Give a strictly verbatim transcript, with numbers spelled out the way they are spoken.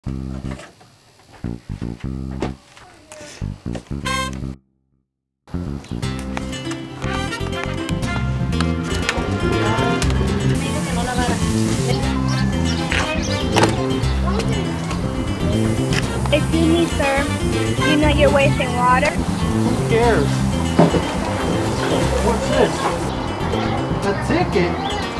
Excuse me, sir. You know you're wasting water? Who cares? What's this? A ticket?